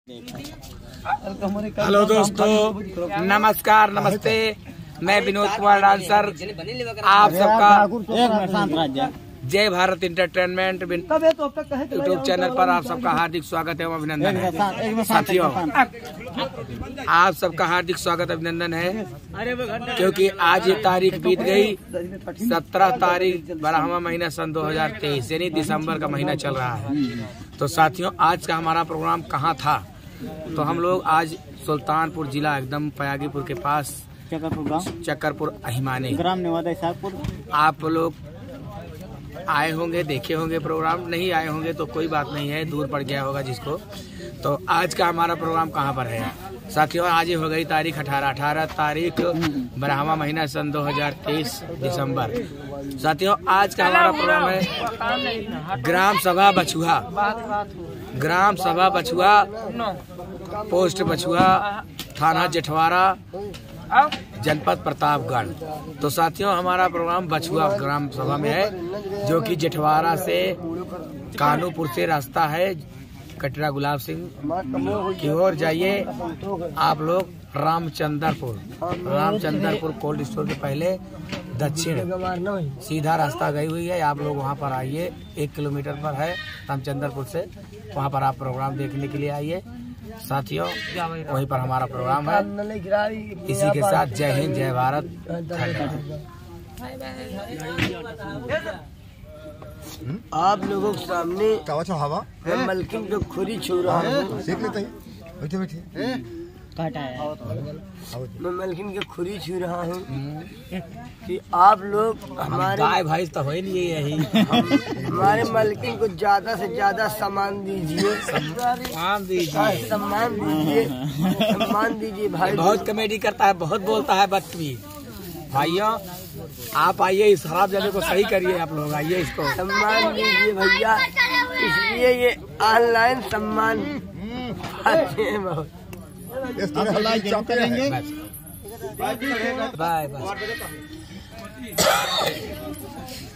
Hello दोस्तों, नमस्कार, नमस्ते। मैं विनोद कुमार डांसर आप सबका जय भारत एंटरटेनमेंट यूट्यूब चैनल पर आप सबका हार्दिक स्वागत एवं अभिनंदन है। साथियों, आप सबका हार्दिक स्वागत अभिनंदन है क्योंकि आज ये तारीख बीत गई 17 तारीख 12वां महीना सन 2023 यानी दिसंबर का महीना चल रहा है। तो साथियों, आज का हमारा प्रोग्राम कहाँ था? तो हम लोग आज सुल्तानपुर जिला एकदम पयागीपुर के पास चक्करपुर अहिमाने ग्राम नेवादा इसाकपुर। आप लोग आए होंगे, देखे होंगे प्रोग्राम, नहीं आए होंगे तो कोई बात नहीं है, दूर पड़ गया होगा जिसको। तो आज का हमारा प्रोग्राम कहाँ पर है साथियों? आज हो गई तारीख 18 तारीख 12वां महीना सन 2023 दिसंबर। साथियों, आज का हमारा प्रोग्राम है ग्राम सभा बछुआ, ग्राम सभा बछुआ, पोस्ट बछुआ, थाना जेठवाड़ा, जनपद प्रतापगढ़। तो साथियों, हमारा प्रोग्राम बछुआ ग्राम सभा में है, जो कि जेठवाड़ा से कानूपुर से रास्ता है, कटरा गुलाब सिंह की ओर जाइए आप लोग। रामचंद्रपुर कोल्ड स्टोर के पहले दक्षिण सीधा रास्ता गई हुई है, आप लोग वहां पर आइए। 1 किलोमीटर पर है रामचंद्रपुर से, वहां पर आप प्रोग्राम देखने के लिए आइए। साथियों, वहीं पर हमारा प्रोग्राम है। इसी के साथ जय हिंद, जय भारत। आप लोगों के सामने हवा मैं मलकिन को खुरी छू रहा हूँ। बैठे बैठे मैं मलकिन के खुरी छू रहा हूँ कि आप लोग हमारे गाय भाई तो है नहीं यही हमारे मलकिन को ज्यादा से ज्यादा सम्मान दीजिए, सम्मान दीजिए, सम्मान दीजिए भाई। बहुत कॉमेडी करता है, बहुत बोलता है बदतमीज। भाइयों, आप आइए, इस खराब जगह को सही करिए। आप लोग आइए, इसको सम्मान दीजिए भैया, इसलिए ये ऑनलाइन सम्मान बहुत। करेंगे। Bye bye.